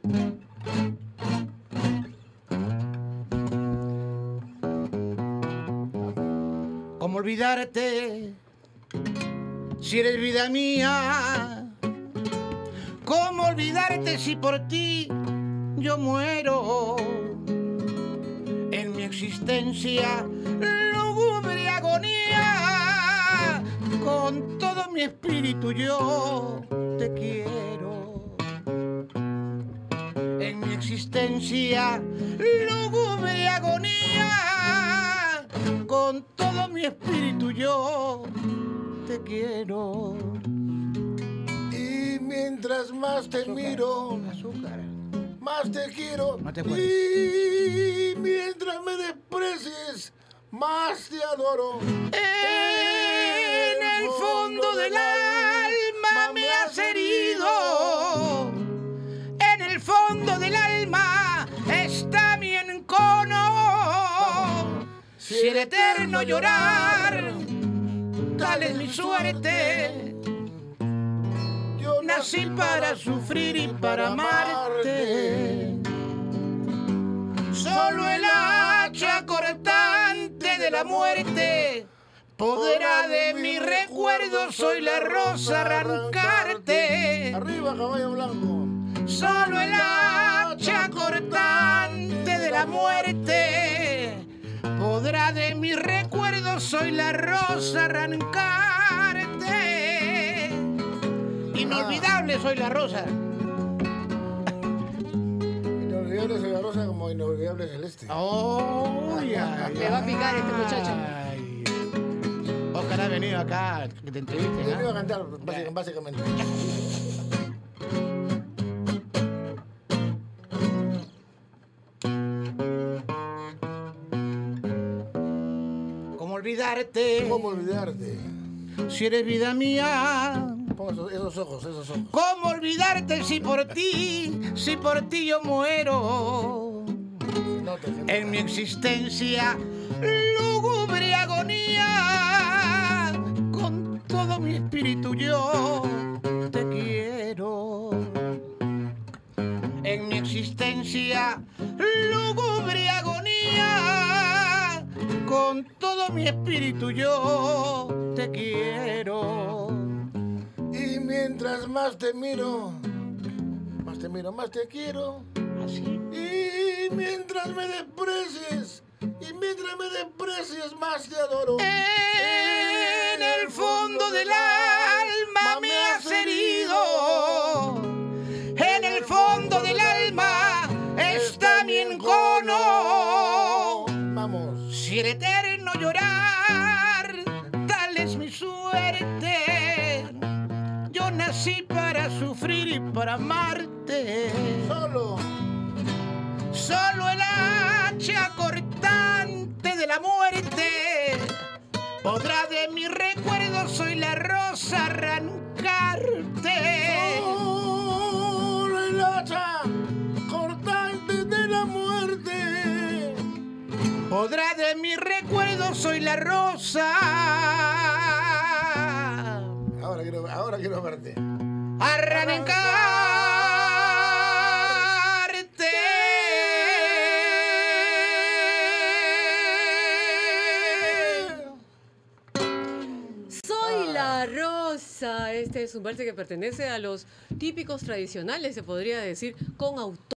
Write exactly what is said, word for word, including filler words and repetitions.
¿Cómo olvidarte si eres vida mía? ¿Cómo olvidarte si por ti yo muero? En mi existencia lúgubre agonía, con todo mi espíritu yo te quiero. En mi existencia lúgubre agonía, con todo mi espíritu yo te quiero. Y mientras más te Azúcar, miro, azúcar. más te quiero. No te y mientras me desprecies, más te adoro. En el fondo del alma me has herido. En el fondo del alma está mi encono. Si el eterno llorar, tal es mi suerte. Yo Nací para sufrir y para amarte. Solo el hacha cortante de la muerte podrá de mi recuerdo, soy la rosa, arrancarte. Arriba, caballo blanco. Solo el hacha cortante de la muerte podrá de mi recuerdo, soy la rosa, arrancarte. Inolvidable soy la rosa. Inolvidable soy la rosa como inolvidable celeste. Oh, ya, Le va a picar este muchacho. Ay. Oscar ha venido acá que te entrevisten. Yo ¿ah? me iba a cantar, básicamente. básicamente. ¿Cómo olvidarte? ¿Cómo olvidarte? Si eres vida mía. Pon esos, esos ojos, esos ojos. ¿Cómo olvidarte si por ti, si por ti yo muero? No te siento. En mi existencia lúgubre agonía, con todo mi espíritu yo te quiero. En mi existencia lúgubre agonía, con todo mi espíritu yo te quiero. Y mientras más te miro, más te miro, más te quiero. Así. Y mientras me desprecies, y mientras me desprecies, más te adoro. En el fondo del alma me has herido. En el fondo del alma está mi encono. Vamos. Si el eterno llorar, tal es mi suerte. Yo nací para sufrir y para amarte. Solo. Solo el hacha cortante de la muerte podrá de mi recuerdo, soy la rosa, arrancarte. Solo el hacha cortante de la muerte Podrá de mi recuerdo, soy la rosa. Ahora quiero, ahora quiero verte. Arrancarte. Soy la rosa. Este es un vals que pertenece a los típicos tradicionales, se podría decir, con autor.